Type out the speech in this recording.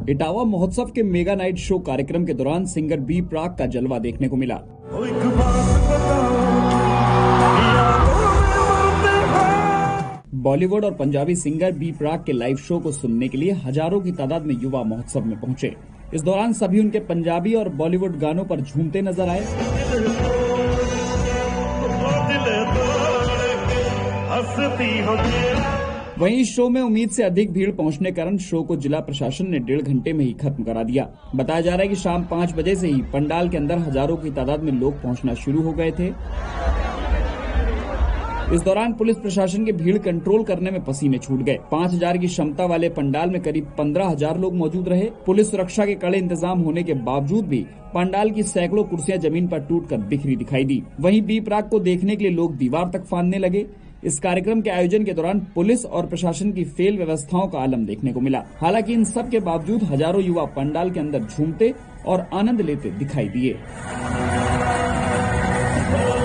इटावा महोत्सव के mega night show कार्यक्रम के दौरान सिंगर बी प्राक का जलवा देखने को मिला। बॉलीवुड और पंजाबी सिंगर बी प्राक के लाइव शो को सुनने के लिए हजारों की तादाद में युवा महोत्सव में पहुंचे। इस दौरान सभी उनके पंजाबी और बॉलीवुड गानों पर झूमते नजर आए। वहीं इस शो में उम्मीद से अधिक भीड़ पहुंचने के कारण शो को जिला प्रशासन ने 1.5 घंटे में ही खत्म करा दिया। बताया जा रहा है कि शाम 5 बजे से ही पंडाल के अंदर हजारों की तादाद में लोग पहुंचना शुरू हो गए थे। इस दौरान पुलिस प्रशासन की भीड़ कंट्रोल करने में पसीने छूट गए। 5000 की क्षमता वाले पंडाल में करीब 15000 लोग मौजूद रहे। पुलिस सुरक्षा के कड़े इंतजाम होने के बावजूद भी पंडाल की सैकड़ों कुर्सियां जमीन पर टूटकर बिखरी दिखाई दी। वहीं बी प्राक को देखने के लिए लोग दीवार तक फांदने लगे। इस कार्यक्रम के आयोजन के दौरान पुलिस और प्रशासन की फेल व्यवस्थाओं का आलम देखने को मिला। हालांकि इन सब के बावजूद हजारों युवा पंडाल के अंदर झूमते और आनंद लेते दिखाई दिए।